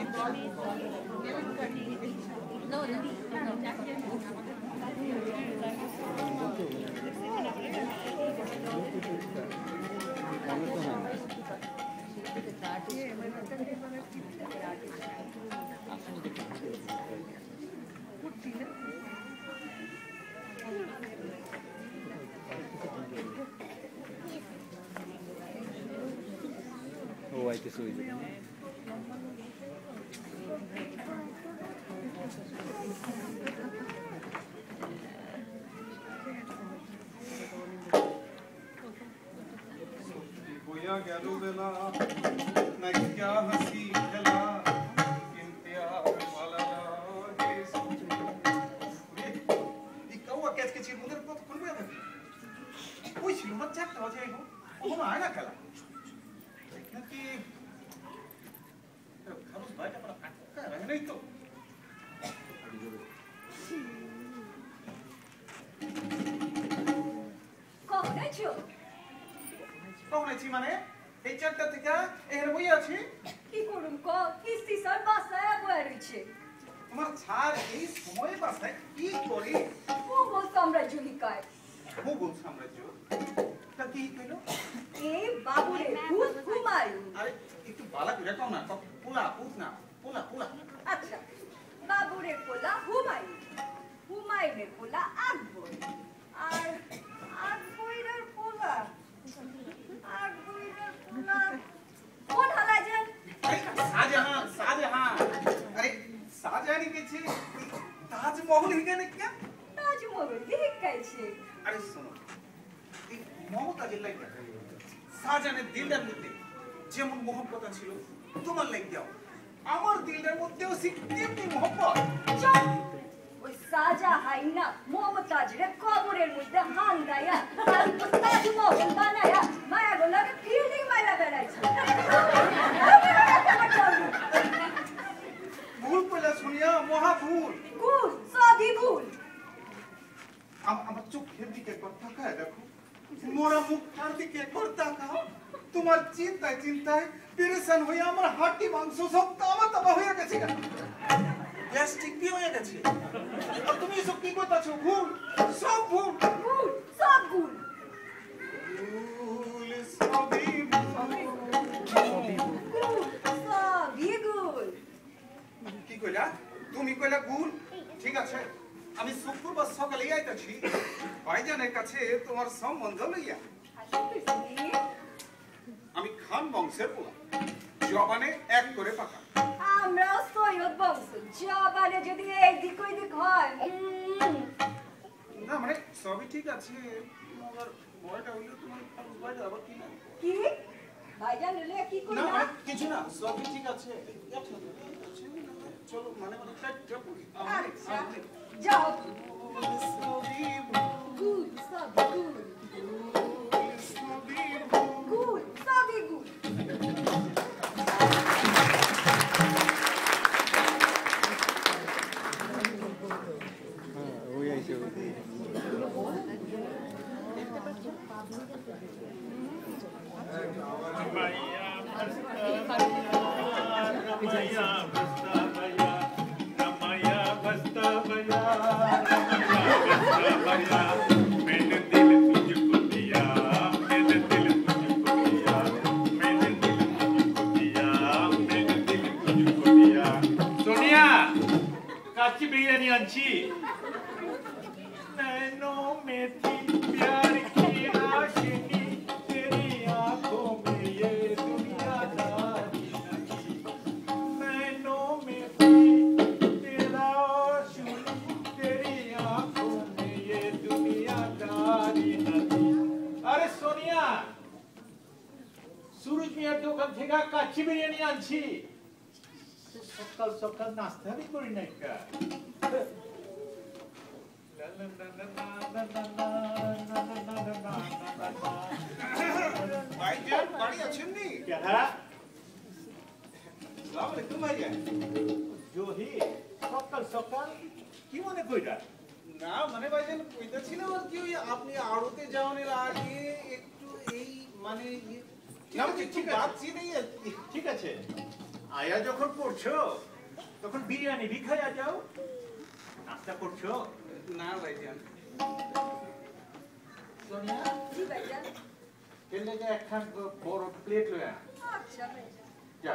No, no, no. Oh, I just saw it. गैलो बेला मैं क्या हंसी खिला इंतजार वाला ये कौवा कैच के चीर मुदर को खुल गया था कोई छिलुना चाकता हो जाएगा वो हम आएगा कला देखना कि खालूस भाई का पता है नहीं तो कौन है जो কখন আছি মানে এই চারটা থেকে এখানে বই আছি কি করুন ক কিস্তি স্যার বাসায় বয়ে রয়েছে তোমার ছাড় এই সময় বাসায় কি করে মোগল সাম্রাজ্য হিকায় মোগল সাম্রাজ্য তা কি কইলো এই বাবুরে ভূত হুমায়ুন আরে একটু বালা করে কও না পোলা ভূত না পোলা পোলা আচ্ছা বাবুরের পোলা হুমায়ুন হুমায়ুনের পোলা আকবর আর আকবরের পোলা কোন হালাজান শাহজাহান শাহজাহান আরে শাহজাহানি কেছে তাজমহল হিখানে क्या তাজমহল হিকাইছে আরে শোনো এই মমতাজের লাইগা শাহজাহানের দিলটার মধ্যে যেমন মোহব্বত ছিল তোমার লাইগ দাও আমার দিলটার মধ্যেও তেমনি মোহব্বত চল ওই শাহজাহান না মমতাজের কবরের মধ্যে হান দায়া তাজমহল বানায়া মায়া গোলাকে ফিল্ডিং মাইরা বেড়াইছে ভুল কইলা শুনিয়া মহা ভুল গুল সবই গুল আমার চোখের দিকে একবার তাকায় দেখো মোরা মুখটার দিকে একবার তাকাও তোমার চিন্তায় চিন্তায় পেরেশান হয়ে আমার হাড়ি মাংস সব তামা হয়ে গেছে গ্যাস্ট্রিক কি হয়ে গেছে আর তুমি এসব কি করতেছো ভুল সব ভুল গুল সব গুল ভুল সবই সবই গুল কি কইলা তুমি কইলা ভুল ঠিক আছে আমি শুক্রবার সকালে আইতাছি ভাইজানের কাছে তোমার সম্বন্ধ লইয়া আমি খান বংশের পোলা জবানে এক করে পাকা আমরাও সৈয়দ বংশ জবানে যদি এইদিক ওইদিক হয় না মানে সবই ঠিক আছে মগর বয়টা হইলো তোমার বয়টা আবার কি না কি ভাইজান লে কি না কইলা মানে কিছু না সবই ঠিক আছে চলো মানে কাটটা পড়ি আচ্ছা যাও সবই গুল সবই গুল গুল সবই গুল वही ऐसे होती है काची बिरयानी आंची नैनों में थी प्यार की आशिकी तेरी आंखों में ये दुनियादारी नहीं नैनों में थी तेरा आशिकी तेरी आंखों में ये दुनियादारी नहीं अरे सोनिया सूरज मियां দোকান থেকে কাচ্চি বিরিয়ানি আনছি সকাল সকাল নাস্তা আমি করি না কা ভাইজান বাড়ি আছেন নি क्या আসসালামু আলাইকুম ভাইজান জোহি সকাল সকাল কি মনে কইরা না মানে ভাইজান কইতাছিলাম আর কি ওই আপনি আড়তে যাওয়ার আগে একটু এই মানে না কিছু বাতচি নেই ঠিক আছে আয়া যখন করছো তখন বিরিয়ানি ভি খাইয়া যাও নাস্তা করছো না ভাইজান সোনিয়া জি ভাইজান এর লেগে একখান বড় প্লেট লয়া আচ্ছা ভাইজান যা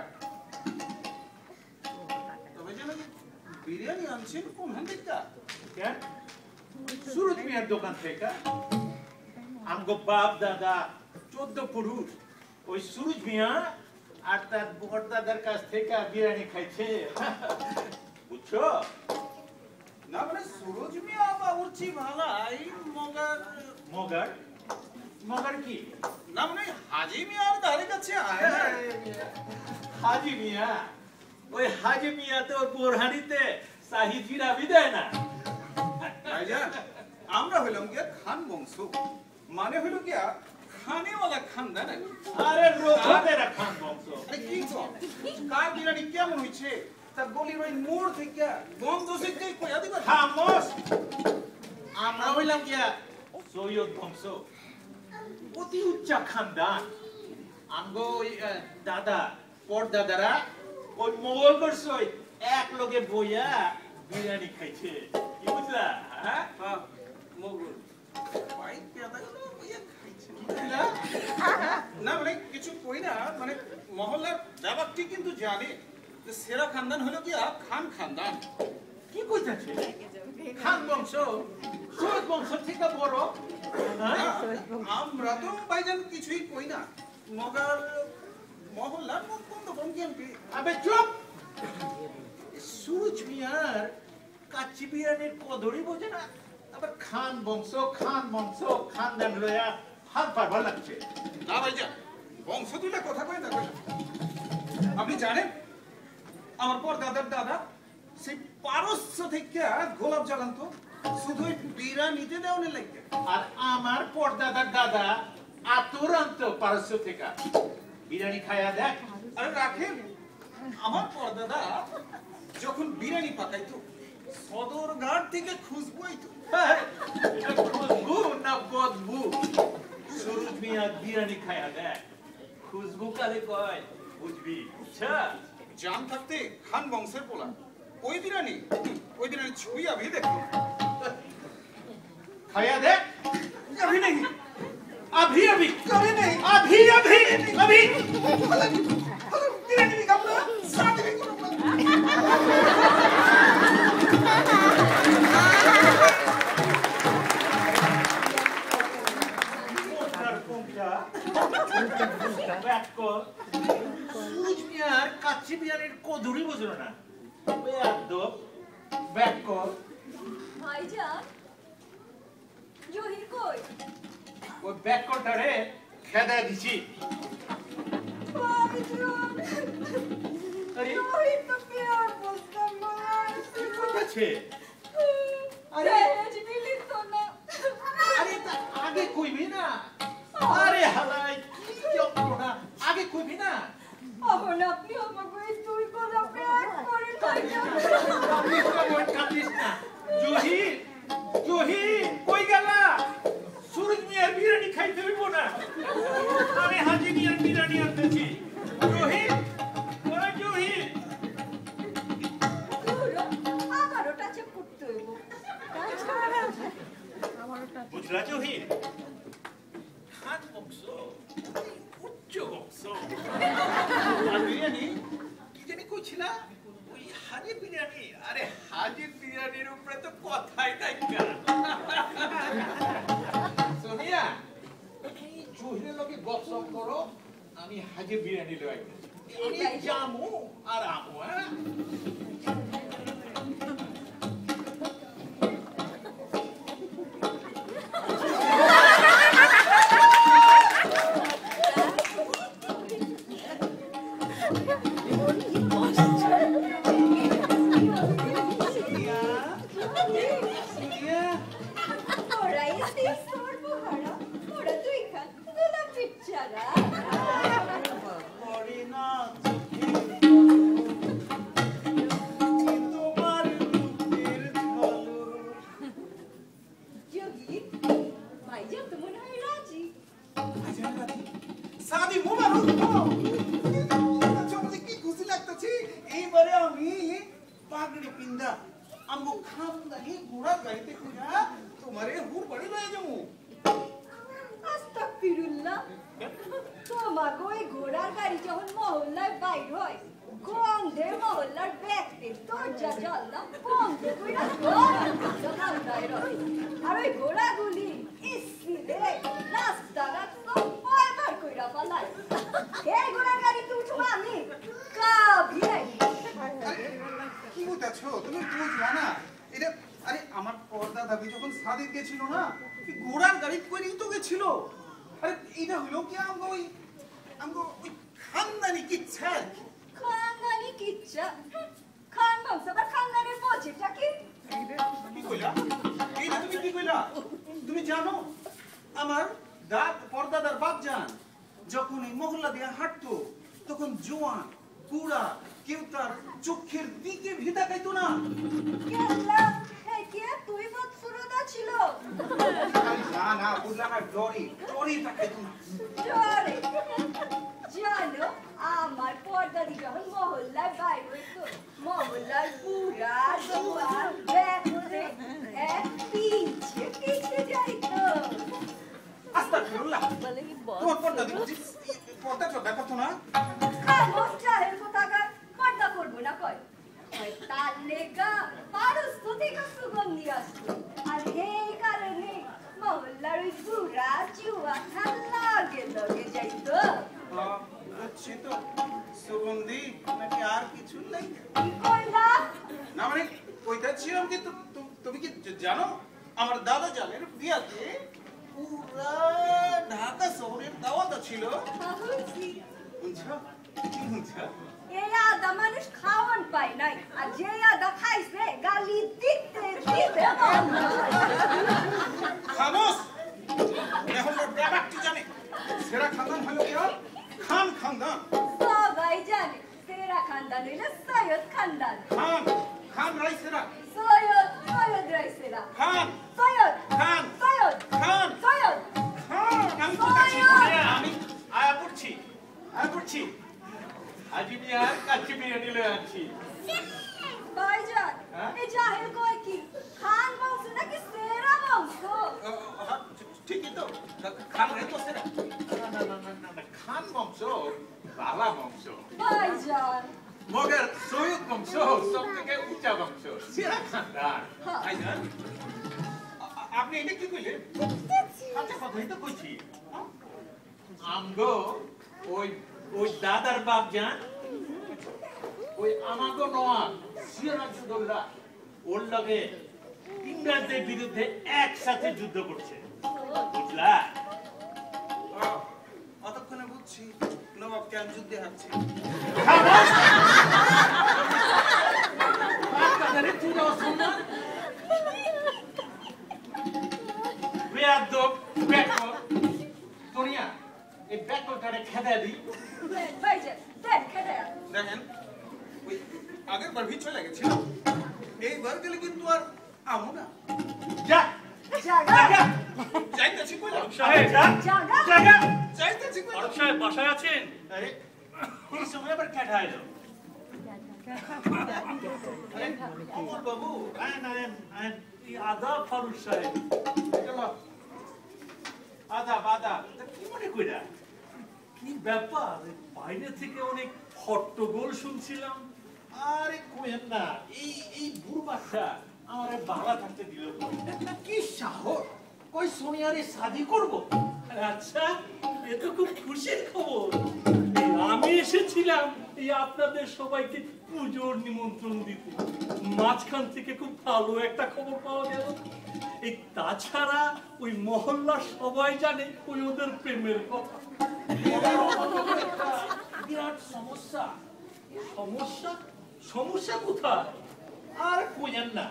তো ভাইজান বিরিয়ানি আনছেন কোন হান্ডিটা কেন সুরজ মিয়ার দোকান থেকে আমগো বাপ দাদা 14 পুরুষ ওই সুরজ মিয়া আর তার বড় দাদার কাছ থেকে বিরিয়ানি খাইছে বুঝছো না মানে সুরজ মিয়া বাবুর্চি ভালাই মগার মগার মগার কি না মানে হাজি মিয়ার ধারে কাছে আয় না হাজি মিয়া ওই হাজি মিয়া তো বোরহানিতে শাহি জিরা भी দেয় না ভাইজান আমরা হইলাম গিয়া খান বংশ মানে হইল গিয়া খানেওয়ালা খানদান আর কি। আরে রোজাদের খান বংশ আরে কি কর কার বিরিয়ানি কেমন হইছে তা গলির ওই মোড় থেকে গন্ধ থেকে কইয়া দিবা খামোশ আমরা হইলাম গিয়া সৈয়দ বংশ অতি উচ্চ খানদান আমগো ওই দাদা পর দাদারা ওই মোগল বর্ষই এক লগে বইয়া বিরিয়ানি খাইছে কি বুঝলা হ্যাঁ হ্যাঁ মগুল পাই পেদা গেল কইয়া খাইছে বুঝলা? না মানে কিছু কই না মানে মহল্লার ব্যাপারটি কিন্তু জানে যে সেরা খানদান হলো গিয়া খান খানদান কি কইতাছে খান বংশ সৈয়দ বংশ থেকে বড় হ্যাঁ? আমরা তো ভাইজান কিছুই কই না মগার মহল্লার মুকুন্দ বঙ্গেমপি আবে চুপ সুরজ মিয়ার কাচ্চি বিরিয়ানির কদরই বোঝে না আবার খান বংশ খানদান লয়া হাত পারবার লাগছে না ভাইজান বংশ তুলে কথা কই না আপনি জানেন আমার পর দাদার দাদা সেই পারস্য থেকে গোলাপ জ্বালান্ত শুধু বিরিয়ানিতে দেওয়ানে লাগে আর আমার পরদাদার দাদা আতুরান্ত পারস্য থেকে বিরিয়ানি খায়া দেখ আরে রাখেন আমার পরদাদা যখন বিরিয়ানি পাকাইতো সদরঘাট থেকে খুশবু আইতো এটা খুশবু না বদবু সুরজ মিয়া বিরিয়ানি খায়া দেখ খুশবু কালে কয় বুঝবি আচ্ছা জান থাকতে খান বংশের পোলা ওই বিরিয়ানি ছুঁই আবি দেখো খায়া দেখ अभी नहीं अभी अभी कभी नहीं अभी अभी अभी बिरयानी भी खाऊंगा साथ में करूंगा সুরজ মিয়ার কাচ্চি বিরিয়ানির কদুরি বুঝলো না বেয়াদব ব্যাককল ভাইজান জহির কই ওই ব্যাককলটারে খেদা দিছি ভাইজান আরে জহির তো প্যার বলতাম মার কি করতেছে আরে আজ মিলি তো না আরে তা আগে কইবি না আরে হালাই কি যন্ত্রণা আগে কইবি না এখন আপনি আমাকে এই তুই করে প্যার করে ভাইজান কাঁদিস না জহির জহির কই গেলা সুরজ মিয়ার বিরিয়ানি খাইতে হইব না আমি হাজি মিয়ার বিরিয়ানি আনতেছি জহির ওরে জহির আমারও টাচে করতে হইব বুঝলা জহির খান বংশ উচ্চ বংশ আর বিরিয়ানি কি জানি কইছিলা ওই হাজি বিরিয়ানি আরে হাজি বিরিয়ানির উপরে তো কথাই নাই সোনিয়া এই জহিরের লগে গপসপ করো আমি হাজি বিরিয়ানি লই আমি জামু আর আমু হ্যাঁ Ora, este sorbo hara. Ora, tu ikan. Dona pichara. Morina, আমি পাগড়ি পিন্দা আমগো খামদানি ঘোড়ার গাড়িতে কইরা তোমারে হুর বাড়ি লয়ে যাবো আস্তাগফিরুল্লাহ তোমাকে ওই ঘোড়ার গাড়ি যখন মহল্লায় বাইর হয় গন্ধে মহল্লার ব্যক্তি দরজা জানলা বন্ধ কইরা দোকানদার আর ওই ঘোড়াগুলি ইসিলে রাস্তাঘাট সব পার কইরা পালায় এই ঘোড়ার গাড়িতে উঠবো আমি কাবিয়াই কি বলতেছো তুমি বুঝলা না এটা আরে আমার পর্দা দাবি যখন সাদিক গেছিল না কি ঘোড়ার গাড়ি করেই তো গেছিল আরে এটা হলো কি আমগো ওই খানদানি কিচ্ছা খানদানি কিচ্ছা খান বংশবার খানদানের বোঝেটা কি কি কইলা এইটা তুমি কি কইলা তুমি জানো আমার পর্দাদার বাপ জান যখন এই মহল্লা দিয়ে হাঁটতো তখন জোয়ান বুড়া কেউ তার চোখের দিকে ভিতা খাইতো না কেল্লা কে তুই বৎসরদা ছিল না না বুঝলা না ডরি খাইতো না জোরে জানো আমার পর্দাদি যখন মহল্লায় বাইর হইতো মহল্লার বুড়া জোয়ান ব্যাকুরে পিছে পিছে যাইতো আস্তাগফিরুল্লাহ তোমার পর্দা দিব পর্দা চোখা করতো না খামোশ চাহের কোথাকার পর্দা করবো না কয় তার লেগা পারস্তুতি সুগন্ধি আসতো আর এই কারণে মহল্লার ওই বুড়া জুয়া লাগে লগে যাইতো বুঝছি তো সুগন্ধি নাকি আর কিছু নাই কি কইলা না মানে কইতা ছিলাম কি তুমি কি জানো আমার দাদা জানের বিয়াতে পুরা ঢাকা শহরের দাওয়াত ছিল বুঝছি বুঝছো কি বুঝছো এই আদা মানুষ খাওয়ান পায় নাই আর যে আদা খাইছে গালি দিতে দিতে খামোশ এখন ব্যাপার কি জানে সেরা খানদান হলো কি খানদান সবাই জানে তেরা খানদান হইলে সৈয়দ খানদান খান রাইসেরা সৈয়দ রাইসেরা খান সৈয়দ খান আমি কোথাছি আমি আয়া পড়ছি আজি মিয়ার কাচ্চি বিরিয়ানি লয়ে আনছি ভাইজান এই জাহেল কয় কি খান বংশ নাকি সেরা বংশ ঠিকই তো খান রে তো সেরা না খান বংশ বালা বংশ ভাইজান মগর সৈয়দ বংশ সব থেকে উঁচা বংশ সেরা খানদান ভাইজান আপনি এটা কি কইলেন আচ্ছা কথাই তো কইছি আমগো ওই দাদার বাপ জান ওই আমাগো নওয়াব সিরাজউদ্দৌলা ওর লগে ইংরেজদের বিরুদ্ধে একসাথে যুদ্ধ করছে বুঝলা অতক্ষণে বুঝছি নবাব কেন যুদ্ধে হারছে দুনিয়া এই ব্যাকলটারে খেদা দিই ভাইজান দেখ খেদা দেখেন ওই আগের বার ভিড় চলে গেছিল এইবার গেলে কিন্তু আর আমো না যা জাগা যাইতেছি কইলা সাহেব জাগা যাইতেছি কইলা অরূপ সাহেব বাসায় আছেন? আরে এই সময় আবার খেদা এলো অমর বাবু আদাব ফারুক সাহেব। আদা কি মনে কইরা কি ব্যাপার, বাইরে থেকে অনেক হট্টগোল শুনছিলাম। আরে কোয়েন না এই বুড়বাচ্চা আমারে বালা থাকতে দিল কি সাহস কই সোনিয়ারে শাদি করব আচ্ছা, এ তো খুব খুশির খবর। আমি এসেছিলাম এই আপনাদের সবাইকে পুজোর নিমন্ত্রণ দিতে। মাঝখান থেকে খুব ভালো একটা খবর পাওয়া গেল। এই তাছাড়া ওই মহল্লার সবাই জানে ওই ওদের প্রেমের কথা। বিরাট সমস্যা সমস্যা? সমস্যা কোথায়? আর কোয়েন না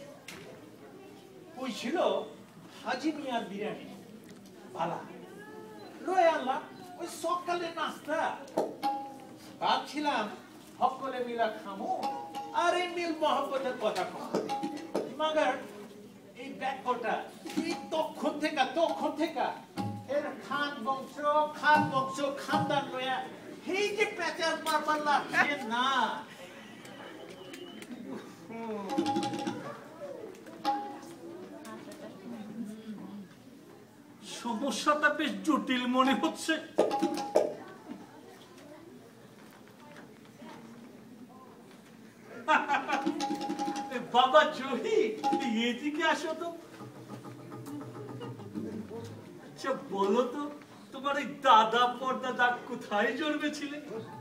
ওই ছিল হাজি মিয়ার বিরিয়ানি ভালা লয়ে আনলাম ওই সকালে নাস্তা ভাবছিলাম সকলে মিলা খামো আর এই মিল মহব্বতের কথা কম মাগার এই ব্যাকটা এই তখন থেকে এর খান বংশ খানদান লয়া এই যে প্যাচার মারবার লাগছে না সমস্যাটা বেশ জটিল মনে হচ্ছে। বাবা জহি, এদিকে আসো তো। আচ্ছা বলো তো, তোমার এই দাদা পরদাদা কোথায় জন্মেছিলেন?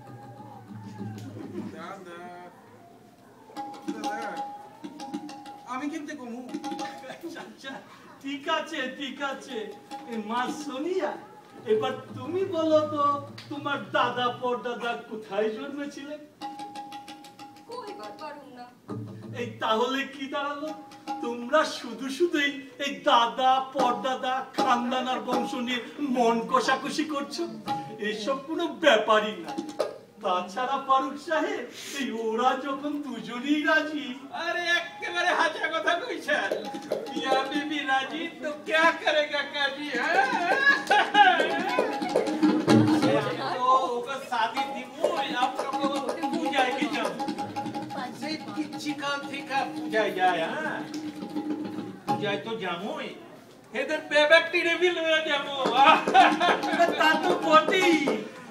আমি কিন্তু কমু আচ্ছা ঠিক আছে ঠিক আছে। মা সোনিয়া, এবার তুমি বলো তো তোমার দাদা পরদাদা কোথায় জন্মেছিলেন? কইবার পারুম না। এই তাহলে কি দাঁড়ালো? তোমরা শুধু শুধুই এই দাদা পরদাদা খানদান আর বংশ নিয়ে মন কষাকষি করছো। এসব কোনো ব্যাপারই না। তাছাড়া ফারুক সাহেব, এই ওরা যখন দুজনেই রাজি। अरे একেবারে হাজা কথা কইছেন। মিয়া বিবি রাজি তো क्या करेगा काजी तो ओकर शादी दिमु आप लोग को पूजा की जब से किछि काल थिका पूजा जाय हां पूजा तो जामुई हेदर बेबेक्टी रे भी लया जामु তা তো বটেই।